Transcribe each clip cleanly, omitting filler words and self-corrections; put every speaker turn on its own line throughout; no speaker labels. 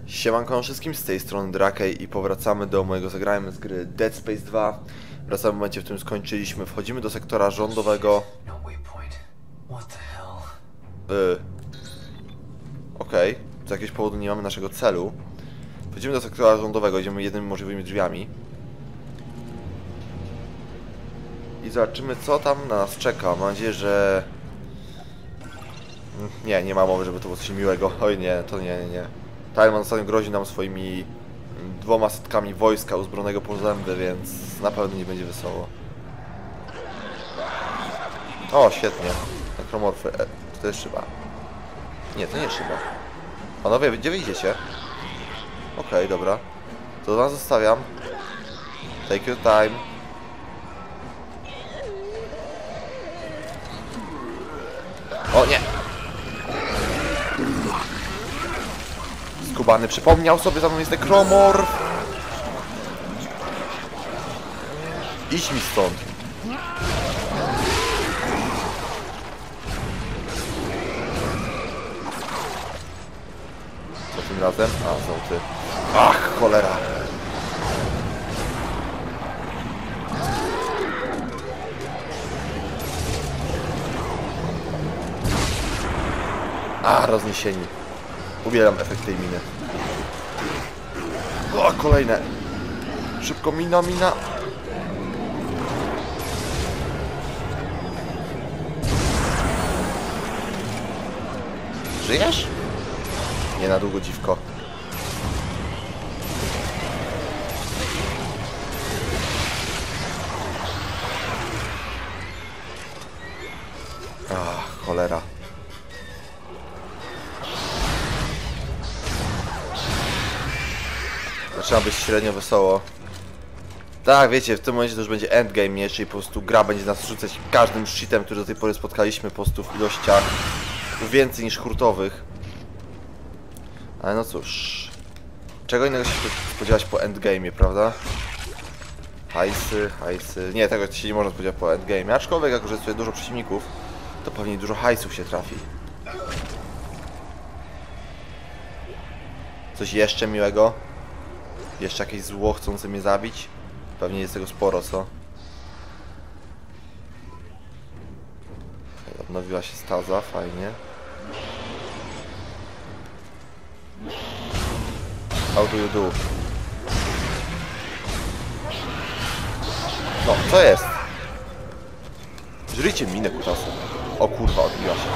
Siemanko wszystkim, z tej strony Drakej i powracamy do mojego zagrania z gry Dead Space 2. Wracamy w momencie, w którym skończyliśmy. Wchodzimy do sektora rządowego. Okej, z jakiegoś powodu nie mamy naszego celu. Wchodzimy do sektora rządowego, idziemy jednymi możliwymi drzwiami. I zobaczymy, co tam na nas czeka. Mam nadzieję, że... Nie ma mowy, żeby to było coś miłego. Oj nie, to nie. Tileman ostatnio grozi nam swoimi 200 wojska uzbrojonego po zęby, więc na pewno nie będzie wesoło. O, świetnie. Nekromorfy. To jest szyba. Nie, to nie jest szyba. Panowie, gdzie wy idziecie? Okej, dobra. To was zostawiam. Take your time. O nie! Skubany przypomniał sobie, za mną jest nekromorf. Idź mi stąd. Co tym razem? A, są ty. Ach, cholera. A, rozniesieni. Uwielbiam efekt tej miny. O, kolejne. Szybko, mina. Żyjesz? Nie na długo, dziwko. Ach, cholera. Zaczyna być średnio wesoło. Tak, wiecie, w tym momencie to już będzie endgame, nie? Czyli po prostu gra będzie nas rzucać każdym shitem, który do tej pory spotkaliśmy po prostu w ilościach więcej niż hurtowych. Ale no cóż, czego innego się spodziewać po endgame'ie, prawda? Hajsy. Nie, tego się nie można spodziewać po endgame'ie, aczkolwiek jako, że jest tutaj dużo przeciwników, to pewnie dużo hajsów się trafi. Coś jeszcze miłego? Jeszcze jakieś zło chcące mnie zabić? Pewnie jest tego sporo, co? Odnowiła się staza, fajnie. How do you do? No, co jest? Żryjcie minę, kutasy. O kurwa, odbiła się.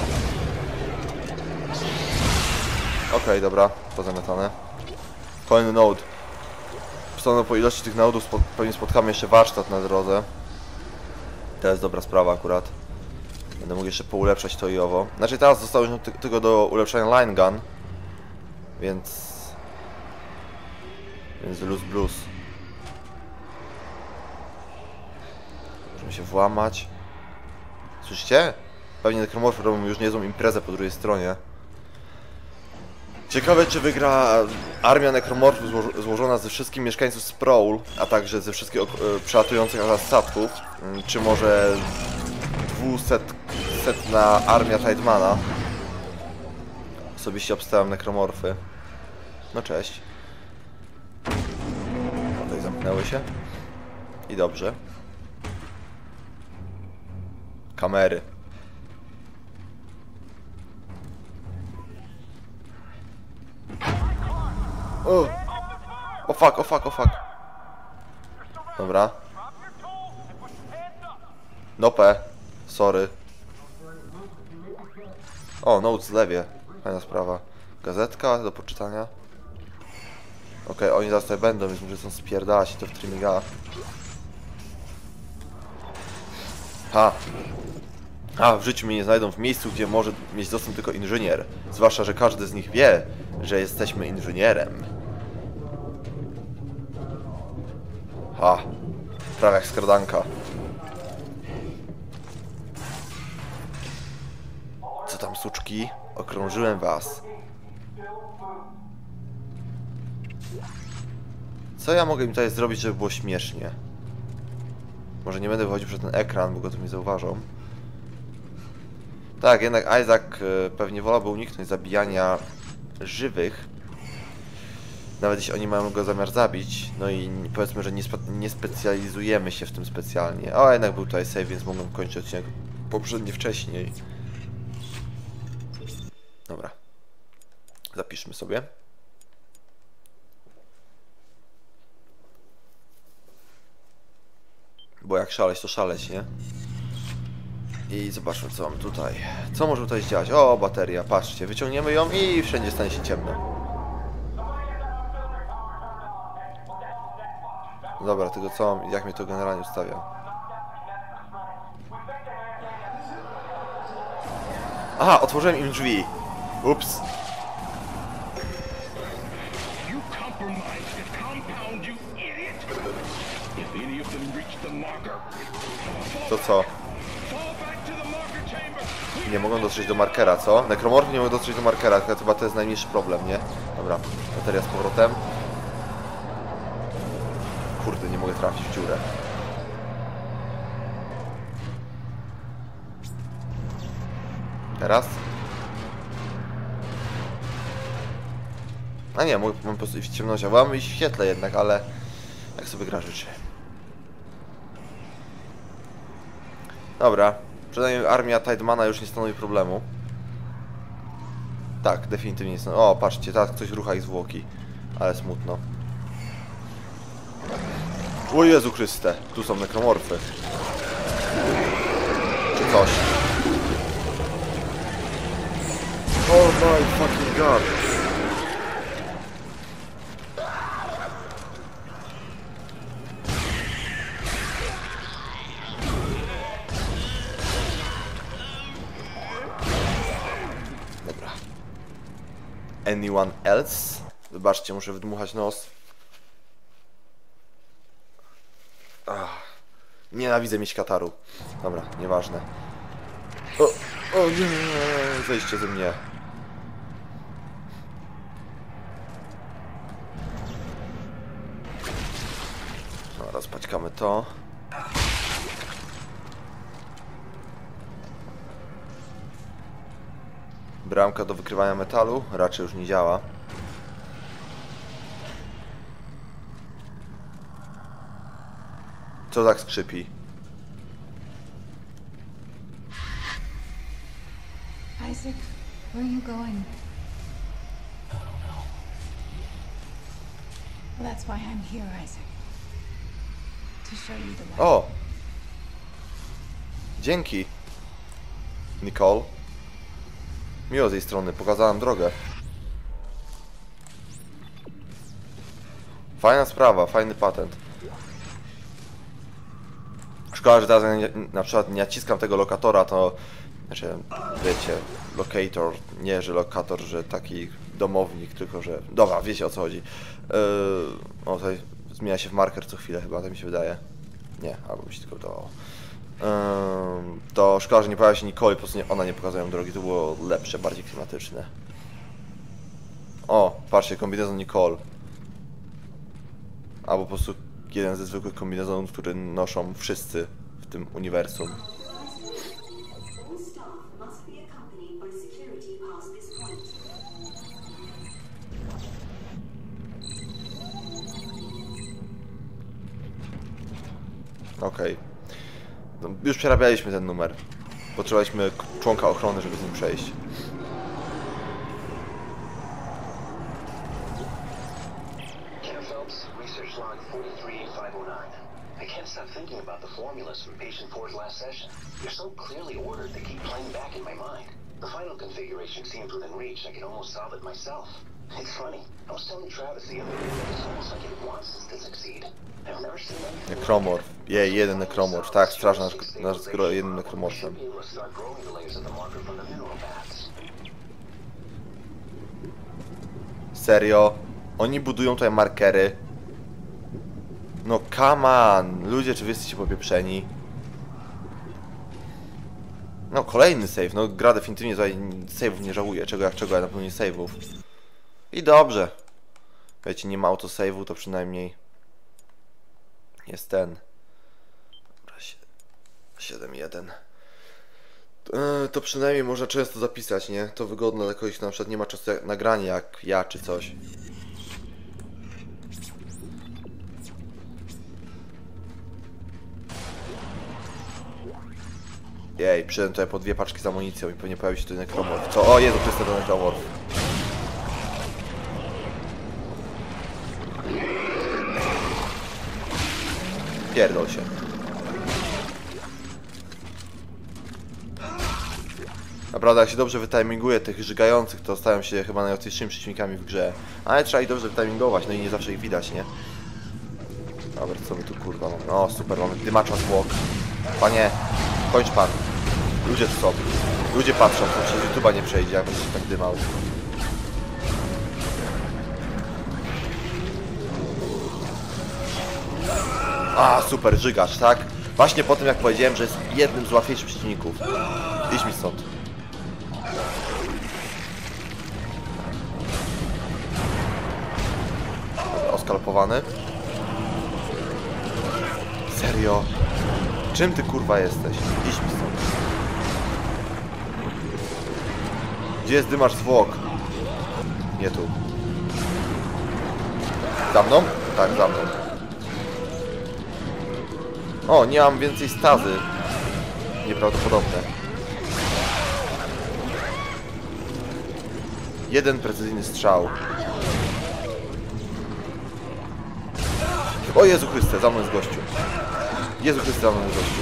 Okej, dobra, pozamiatane. Kolejny node. Wstanę po ilości tych nodów pewnie spotkamy jeszcze warsztat na drodze. To jest dobra sprawa akurat. Będę mógł jeszcze poulepszać to i owo. Znaczy teraz zostało już tylko do ulepszenia line gun. Więc luz blues. Możemy się włamać. Słyszycie? Pewnie nekromorfy robią już niezłą imprezę po drugiej stronie. Ciekawe, czy wygra armia nekromorfów złożona ze wszystkich mieszkańców Sprawl, a także ze wszystkich przelatujących na statków. Czy może 200-setna armia Tidemana. Osobiście obstawiam nekromorfy. No cześć. Tutaj zamknęły się. I dobrze. Kamery. O fuck. Dobra. Nope. Sorry. O, note z lewie. Fajna sprawa. Gazetka do poczytania. Okej, oni zaraz tutaj będą, więc muszę stąd spierdalać to w Trimiga. W życiu mnie nie znajdą w miejscu, gdzie może mieć dostęp tylko inżynier. Zwłaszcza, że każdy z nich wie, że jesteśmy inżynierem. Prawie jak skradanka. Co tam, suczki? Okrążyłem was. Co ja mogę im tutaj zrobić, żeby było śmiesznie? Może nie będę wychodził przed ten ekran, bo go tu mi zauważą. Tak, jednak Isaac pewnie wolałby uniknąć zabijania żywych. Nawet jeśli oni mają go zamiar zabić, no i powiedzmy, że nie specjalizujemy się w tym specjalnie. O, jednak był tutaj save, więc mogłem kończyć odcinek poprzedni wcześniej. Dobra. Zapiszmy sobie. Bo jak szaleć, to szaleć, nie? I zobaczmy, co mamy tutaj. Co możemy tutaj zdziałać? O, bateria, patrzcie, wyciągniemy ją i wszędzie stanie się ciemno. Dobra, tylko co, jak mnie to generalnie ustawia? Aha, otworzyłem im drzwi. Ups. To co? Nie mogą dotrzeć do markera, co? Nekromorfy nie mogą dotrzeć do markera, chyba to jest najmniejszy problem, nie? Dobra, bateria z powrotem. Kurde, nie mogę trafić w dziurę. Teraz? A nie, mogę po prostu iść w ciemności, a mam iść w świetle jednak, ale jak sobie gra życzy. Dobra, przynajmniej armia Tidemana już nie stanowi problemu. Tak, definitywnie nie stanowi. O, patrzcie, teraz ktoś rucha ich zwłoki. Ale smutno. O Jezu Chryste, tu są nekromorfy. Czy coś. Oh my fucking god. Dobra. Anyone else? Wybaczcie, muszę wydmuchać nos. Nienawidzę mieć kataru. Dobra, nieważne. O nie, zejdźcie ze mnie. No, rozpaćkamy to. Bramka do wykrywania metalu raczej już nie działa. Co tak skrzypi?
Isaac, where are you going? Well, that's why I'm here, Isaac. To show you the way.
O! Dzięki, Nicole. Miło z jej strony, pokazałam drogę. Fajna sprawa, fajny patent. Szkoda, że teraz na przykład nie naciskam tego lokatora, to... Znaczy, wiecie, locator, nie, że lokator, że taki domownik, tylko że... Dobra, wiecie o co chodzi. O, tutaj zmienia się w marker co chwilę chyba, tak mi się wydaje. Nie, albo mi się tylko wydawało. To szkoda, że nie pojawia się Nicole, po prostu ona nie pokazuje drogi, to było lepsze, bardziej klimatyczne. O, patrzcie, kombinezon Nicole. Albo po prostu jeden ze zwykłych kombinezonów, który noszą wszyscy w tym uniwersum. Okej. No, już przerabialiśmy ten numer. Potrzebowaliśmy członka ochrony, żeby z nim przejść.
I can't stop thinking about the formulas from patient 4's last session. They're so clearly ordered they keep playing back in my mind. The final configuration seems within reach. I can almost solve it myself. It's funny. I was telling Travis the other day that it's almost like it wants us to succeed. I've never seen anything.
Nekromorf. Jej, jeden nekromorf. Tak, straż nasz jednym nekromorfem. Serio? Oni budują tutaj markery. No come on! Ludzie, czy wy jesteście popieprzeni? No kolejny save, no gra definitywnie tutaj save'ów nie żałuje. Czego jak czego, ja na pewno nie save'ów. I dobrze. Wiecie, nie ma autosave'u, to przynajmniej jest ten. 7.1. To przynajmniej można często zapisać, nie? To wygodne dla kogoś, kto na przykład nie ma czasu nagrania jak ja czy coś. Jej, przyszedłem tutaj po 2 paczki z amunicją i pewnie pojawi się tu nekromorf. Co? O Jezu, Chryste, to nekromorf. Pierdol się. Naprawdę, jak się dobrze wytiminguje tych żygających, to stają się chyba najłatwiejszymi przeciwnikami w grze. Ale trzeba ich dobrze wytimingować, no i nie zawsze ich widać, nie? Dobra, co my tu kurwa mamy? O, super, mamy dymacza zwłok. Panie, kończ pan. Ludzie tu są. Ludzie patrzą, to przez YouTube'a nie przejdzie, jak będzie się tak dymał. A, super, żygacz, tak? Właśnie po tym, jak powiedziałem, że jest jednym z łatwiejszych przeciwników. Idź mi stąd. Dobra, oskalpowany. Serio? Czym ty kurwa jesteś? Idź mi stąd. Gdzie jest dymacz zwłok? Nie tu. Za mną? Tak, za mną. O, nie mam więcej stazy. Nieprawdopodobne. Jeden precyzyjny strzał. O Jezu Chryste, za mną jest gościu. Jezu Chryste, za mną jest gościu.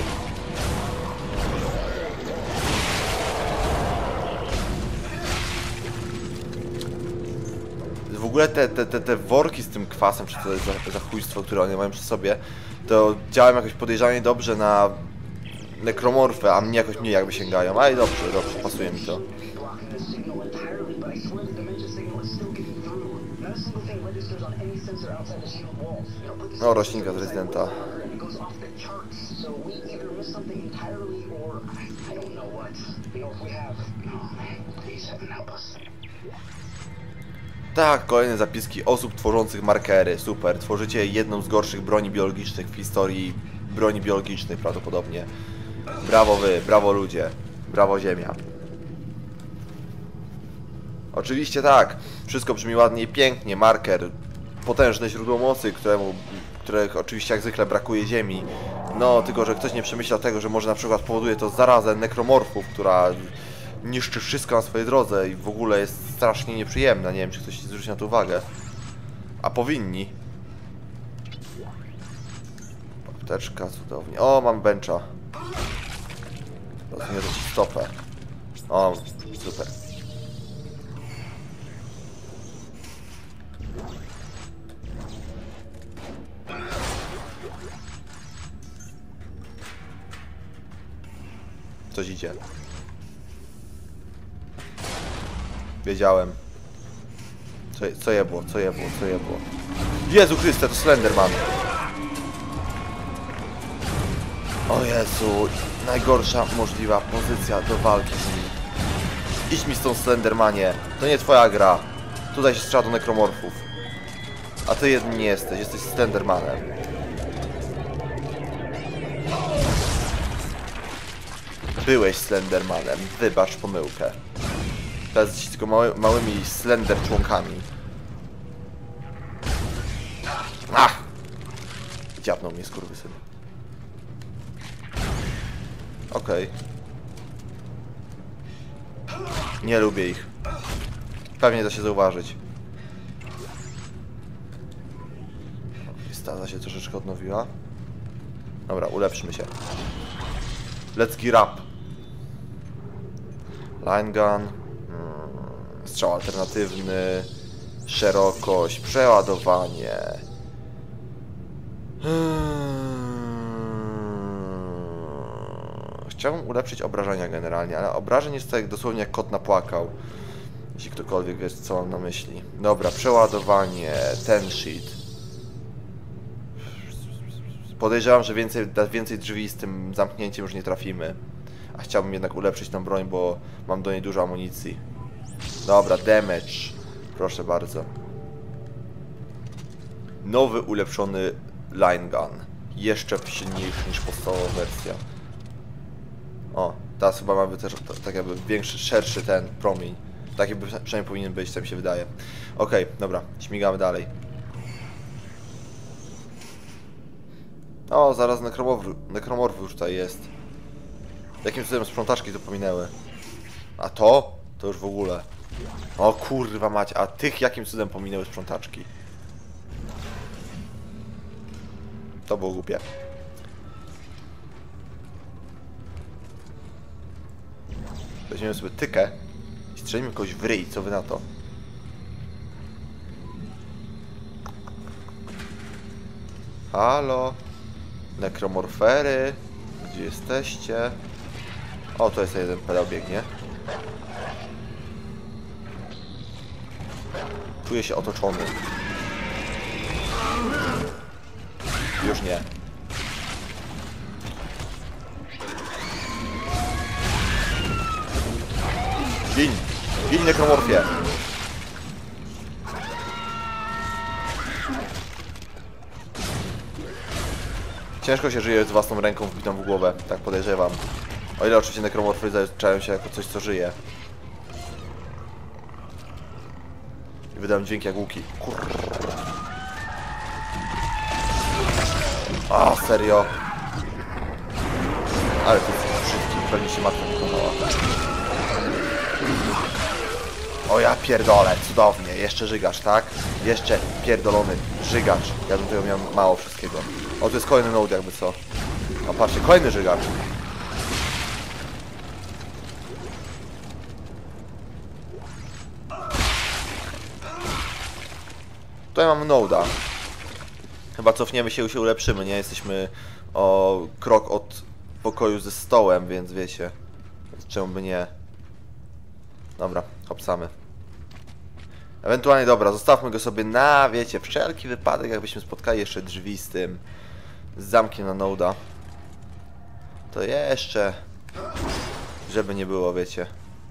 W ogóle te worki z tym kwasem, czy to jest za chujstwo, które oni mają przy sobie, to działają jakoś podejrzanie dobrze na nekromorfę, a mnie jakoś mniej jakby sięgają. Ale dobrze, dobrze, pasuje mi to. No, roślinka z Residenta. Tak, kolejne zapiski osób tworzących markery. Super, tworzycie jedną z gorszych broni biologicznych w historii broni biologicznych prawdopodobnie. Brawo wy, brawo ludzie, brawo ziemia. Oczywiście tak, wszystko brzmi ładnie i pięknie, marker, potężne źródło mocy, których oczywiście jak zwykle brakuje ziemi. No, tylko że ktoś nie przemyślał tego, że może na przykład powoduje to zarazę nekromorfów, która niszczy wszystko na swojej drodze i w ogóle jest strasznie nieprzyjemna. Nie wiem, czy ktoś zwróci na to uwagę. A powinni. Apteczka, cudownie. O, mam bencha. Rozumiem, że ci stopę. O, super. Coś idzie. Wiedziałem. Co jebło? Jezu Chryste, to Slenderman. O Jezu, najgorsza możliwa pozycja do walki z nim. Idź mi stąd, Slendermanie. To nie twoja gra. Tutaj się strzela do nekromorfów. A ty jeden nie jesteś Slendermanem. Byłeś Slendermanem, wybacz pomyłkę. Teraz jesteś tylko małymi slender członkami. Ach! Dziabnął mnie skurwysyn. Okej. Nie lubię ich. Pewnie da się zauważyć. Staza się troszeczkę odnowiła. Dobra, ulepszmy się. Let's gear up. Line gun. Strzał alternatywny. Szerokość. Przeładowanie. Chciałbym ulepszyć obrażenia generalnie, ale obrażeń jest tak dosłownie jak kot napłakał. Jeśli ktokolwiek wie, co mam na myśli. Dobra, przeładowanie. Ten sheet. Podejrzewam, że więcej drzwi z tym zamknięciem już nie trafimy. A chciałbym jednak ulepszyć tą broń, bo mam do niej dużo amunicji. Dobra, damage. Proszę bardzo. Nowy, ulepszony line gun. Jeszcze silniejszy niż podstawowa wersja. O, teraz chyba mamy też tak jakby większy, szerszy ten promień. Tak jakby przynajmniej powinien być, tak mi się wydaje. Okej, dobra, śmigamy dalej. O, zaraz nekromorf już tutaj jest. Jakim cudem sprzątaczki to pominęły? A to? To już w ogóle. O kurwa mać, a tych jakim cudem pominęły sprzątaczki? To było głupie. Weźmiemy sobie tykę i strzelimy kogoś w ryj, co wy na to? Halo? Nekromorfery? Gdzie jesteście? O, to jest jeden pedał biegnie. Czuję się otoczony. Już nie. Gin! Gin, nekromorfie! Ciężko się żyje z własną ręką wbitą w głowę, tak podejrzewam. O ile oczywiście nekromorfy zaliczają się jako coś, co żyje. I wydałem dźwięk jak łuki. A, serio? Ale ty jesteś brzydki, pewnie się matka wykonała. O ja pierdolę, cudownie, jeszcze żygasz, tak? Jeszcze pierdolony żygacz. Ja bym tego miał mało wszystkiego. O, to jest kolejny node jakby co. A patrzcie, kolejny żygacz. Tutaj mamy noda. Chyba cofniemy się i się ulepszymy, nie? Jesteśmy o krok od pokoju ze stołem, więc wiecie. Czemu by nie? Dobra, hopsamy. Ewentualnie dobra, zostawmy go sobie na, wiecie, wszelki wypadek, jakbyśmy spotkali jeszcze drzwi z tym, z zamkiem na noda. To jeszcze, żeby nie było, wiecie.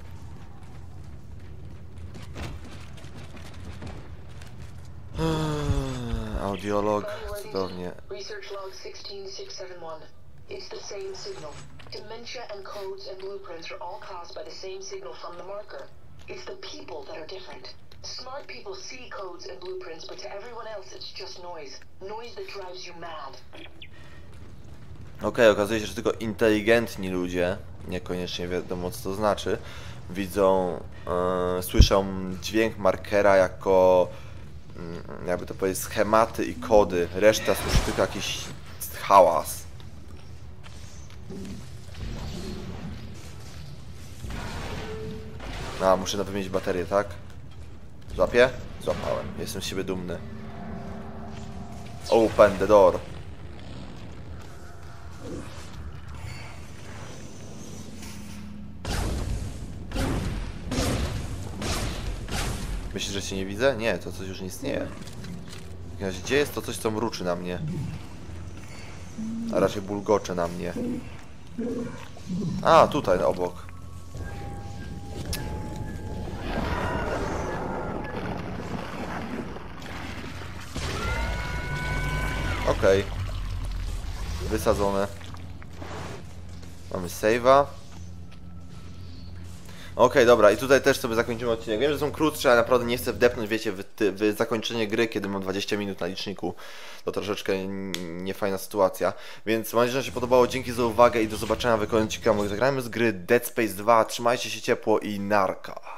Audiolog, cudownie.
Research log 16671. It's the same signal. Dementia and codes and blueprints are all caused by the same signal from the marker. It's the people that are different. Smart people see codes and blueprints, but to everyone else it's just noise. Noise that drives you mad.
Okej, okazuje się, że tylko inteligentni ludzie, niekoniecznie wiadomo co to znaczy, widzą, słyszą dźwięk markera jako, jakby to powiedzieć, schematy i kody. Reszta słyszy tylko jakiś hałas. A, muszę wymienić baterię, tak? Złapię? Złapałem. Jestem z siebie dumny. Open the door. Myślisz, że cię nie widzę? Nie, to coś już nie istnieje. W takim razie, gdzie jest to coś, co mruczy na mnie? A raczej bulgocze na mnie. A, tutaj obok. Okej. Wysadzone. Mamy save'a. Okej, dobra, i tutaj też sobie zakończymy odcinek. Wiem, że są krótsze, ale naprawdę nie chcę wdepnąć, wiecie, w zakończenie gry, kiedy mam 20 minut na liczniku. To troszeczkę niefajna sytuacja. Więc mam nadzieję, że się podobało. Dzięki za uwagę i do zobaczenia w kolejnym odcinku. Zagrajmy z gry Dead Space 2. Trzymajcie się ciepło i narka.